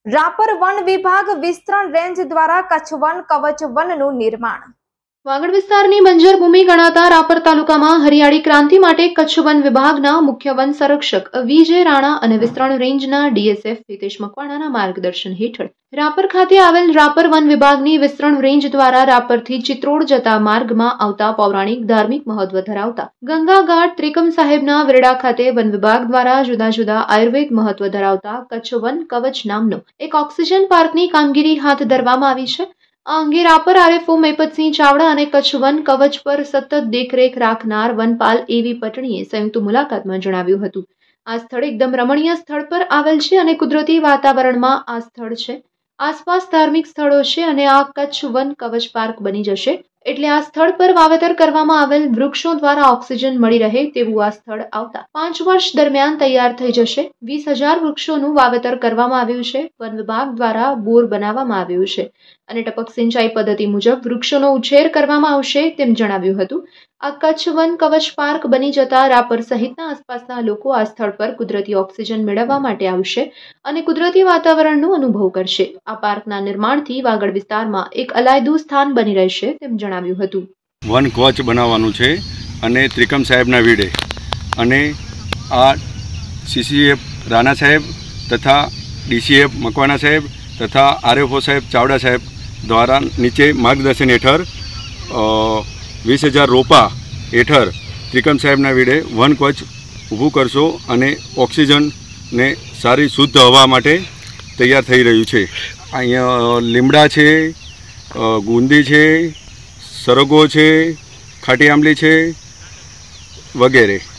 Rapar one વિભાગ વિસ્તરણ range દ્વારા કચ્છ વન કવચ વનનું નિર્માણ। વાગડ વિસ્તારની બંજર ભૂમિ ગણાતા રાપર તાલુકામાં હરિયાળી ક્રાંતિ માટે કચ્છ વન વિભાગના મુખ્ય વન સંરક્ષક વિજય રાણા અને વિસ્તરણ રેન્જના ડીએસએફ હિતેશ મકવાણાના માર્ગદર્શન હેઠળ રાપર ખાતે આવેલ રાપર વન વિભાગની વિસ્તરણ રેન્જ દ્વારા રાપરથી ચિત્રોડ જતા માર્ગમાં આવતા પૌરાણિક ધાર્મિક મહત્વ ધરાવતા ગંગા ઘાટ ત્રિકમ સાહેબના વેરડા ખાતે વન વિભાગ દ્વારા જુદા જુદા આયુર્વેદ મહત્વ ધરાવતા કચ્છ વન કવચ નામનો એક ઓક્સિજન પાર્કની કામગીરી હાથ ધરવામાં આવી છે। આ અંગે રાપર આરએફઓ મેપતસિંહ ચાવડા અને કચ્છ વન કવચ પર સતત દેખરેખ રાખનાર વનપાલ એવી પટણીએ સંયુક્ત મુલાકાતમાં જણાવ્યું હતું। આ સ્થળ એકદમ રમણીય સ્થળ પર આવેલ છે અને કુદરતી વાતાવરણમાં આ સ્થળ છે। આસપાસ ધાર્મિક સ્થળો છે અને આ કચ્છ વન કવચ પાર્ક બની જશે એટલે આ સ્થળ પર વાવેતર કરવામાં આવેલ વૃક્ષો દ્વારા ઓક્સિજન મળી રહે તેવું આ સ્થળ આવતા 5 વર્ષ દરમિયાન તૈયાર થઈ જશે। 20,000 વૃક્ષોનું વાવેતર કરવામાં આવ્યું છે। વન વિભાગ દ્વારા બોર બનાવવામાં આવ્યું છે અને ટપક સિંચાઈ પદ્ધતિ મુજબ વૃક્ષોનો ઉછેર કરવામાં આવશે તેમ જણાવ્યું હતું। આ કચ્છ વન કવચ પાર્ક બની જતા રાપર સહિતના આસપાસના લોકો આ સ્થળ પર કુદરતી ઓક્સિજન મેળવવા માટે આવશે અને કુદરતી વાતાવરણનો અનુભવ કરશે। આ પાર્કના નિર્માણથી વાગડ વિસ્તારમાં એક અલાયદું સ્થાન બની રહેશે તેમ જણાવ્યું હતું। વન કવચ બનાવવાનું છે અને ત્રિકમ સાહેબના વીડે અને આ સીસીએફ રાણા સાહેબ તથા ડીસીએફ મકવાણા સાહેબ તથા આરએફઓ સાહેબ ચાવડા સાહેબ દ્વારા નીચે માર્ગદર્શન હેઠળ 20,000 રોપા હેઠળ ત્રિકમ સાહેબના વીડે વન કવચ ઊભું કરશો અને ઓક્સિજનને સારી શુદ્ધ હવા માટે તૈયાર થઈ રહ્યું છે। અહીંયા લીમડા છે, ગુંદી છે, સરગવો છે, ખાટી આંબલી છે વગેરે।